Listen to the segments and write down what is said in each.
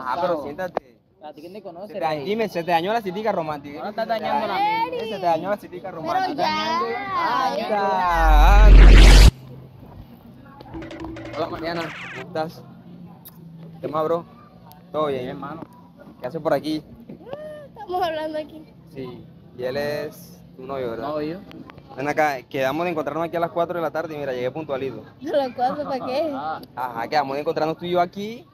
Ajá, pero siéntate. ¿A ti quién te conoce? Dime, se te dañó la citica romántica. No estás dañando la mía. Se te dañó la citica romántica. Pero ya. Anda. Hola Mariana, ¿cómo estás? ¿Qué más, bro? ¿Todo bien, hermano? ¿Qué haces por aquí? Estamos hablando aquí. Sí, y él es tu novio, ¿verdad? Novio. Ven acá, quedamos de encontrarnos aquí a las 4 de la tarde y mira, llegué puntualito. ¿A las 4 para qué? Ajá, quedamos de encontrarnos tú y yo aquí.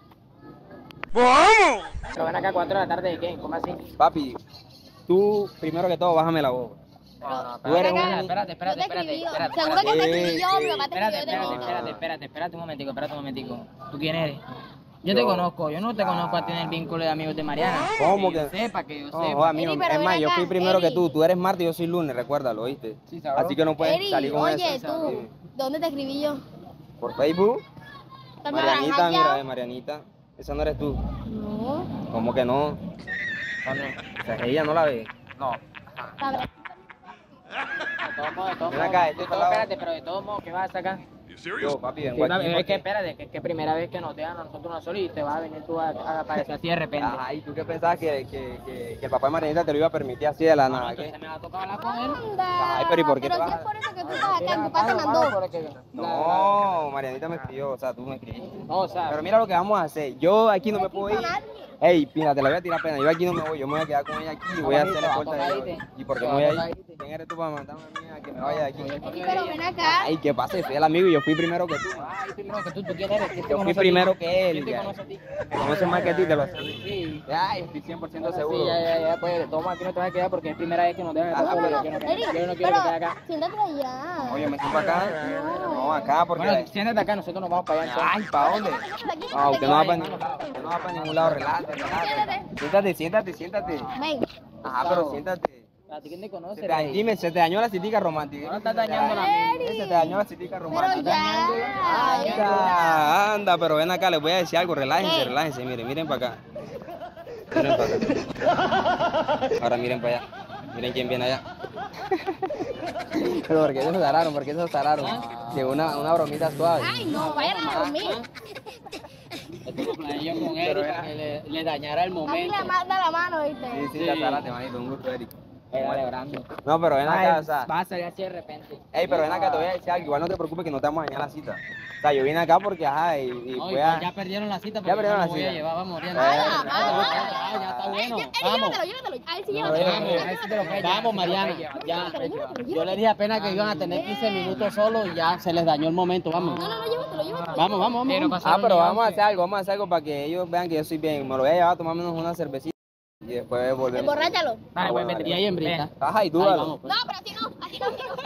Pero ven acá 4 de la tarde, ¿de qué? ¿Cómo así? Papi, tú primero que todo bájame la voz. No, Tú eres espérate, Yo te escribí. Seguro que te escribí yo, mi papá te escribió. Espérate un momentico. ¿Tú quién eres? Yo te conozco, yo no te conozco a tener vínculo de amigos de Mariana. ¿Cómo que? Que yo No, sepa. amigo, Eri, pero es ven más, yo acá, fui primero Eri. que tú eres martes y yo soy lunes, recuérdalo, ¿oíste? Sí, ¿sabes? Así que no puedes Eri, salir con oye, eso. tú, Dime. ¿dónde te escribí yo? ¿Por Facebook? ¿Te me habrán Marianita, hackeado? mira, Marianita, esa no eres tú. No. ¿Cómo que no? O sea, ella no la ve. No. Habrá- De todos Ven acá, este pelado. espérate, pero de todos modos, ¿qué vas a sacar? Yo, papi, Sí, vengo papi, aquí es que porque... espérate, que es primera vez que nos dejan a nosotros una sola y te vas a venir tú a aparecer así de repente. Ajá, ¿y tú qué pensabas que el papá de Marianita te lo iba a permitir así de la No, nada? entonces ¿Qué? me va a tocar hablar con él. Anda. Ay, pero ¿y por qué Pero te si vas? es por eso que tú estás acá, tu papá te mandó. No, Marianita me escribió, o sea, tú me escribiste. No, o sea, Pero mira lo que vamos a hacer. Yo aquí no me puedo ir. Ey, Pina, te la voy a tirar pena. Yo aquí no me voy. Yo me voy a quedar con ella aquí y voy a hacer la puerta de ella. ¿Y por qué me voy a ir? ¿Quién eres tú para mandarme a mí a que me vaya de aquí? Eri, pero ven acá. Ay, ¿qué pasa? Soy el amigo y yo fui primero que tú. ay, primero que tú quién eres. ¿Quién te Yo fui conoce a ti? primero que él. ¿Quién te Ya. conoce a ti? Me conoces más que a ti, te lo aseguro. Sí. Ay, estoy 100% seguro. Sí, ya, pues de todos modos aquí no te vas a quedar porque es primera vez que nos dejan Ah, estar no, solos. no, Yo no Eri, quiero que te pero acá. siéntate allá. Oye, me siento acá. No, acá porque... Bueno, siéntate acá, nosotros nos vamos para allá. Ay, ¿para dónde? No, usted no va para ningún lado, relájate, relájate. Siéntate. Ven. Ajá, pero siéntate. ¿A ti quién te conoce? Dime, se te dañó la citica romántica. No estás dañando la mía. Se te dañó la citica Pero romántica. ya. Anda, pero ven acá, les voy a decir algo, relájense, miren para acá. Miren para acá. Ahora miren para allá. Miren quién viene allá. Pero ¿por qué se asustaron? ¿Por qué se asustaron? Llegó una bromita suave. Ay, no, vayan a dormir. Esto lo planeé yo con él para que le dañara el A mí momento. le manda la mano, ¿viste? Sí, casárate, manito, un gusto, Eric. Celebrando. No, pero ven acá, o sea. Va a salir así de repente. Ey, pero ven acá, te voy a decir algo. Igual no te preocupes que no te vamos a dañar la cita. O sea, yo vine acá porque, ajá, y No, voy a... ya perdieron la cita, Ya porque perdieron yo la me voy a cita. llevar, vamos, Mariana. Vaya, Ya está bueno. Eri, Vamos. llévatelo. A ver si No, llévatelo. Vamos, Mariana. Ya. Yo le dije apenas que iban a tener 15 minutos solos y ya se les dañó el momento. Vamos. No, llévatelo. Vamos. Ah, pero vamos a hacer algo para que ellos vean que yo soy bien. Me lo voy a llevar a tomarnos una cervecita y después volvemos. Emborráchalo. Dale, pues, vete. Y ahí en brita. Ajá, y tú Ahí dale. vamos, pues. No, pero así no.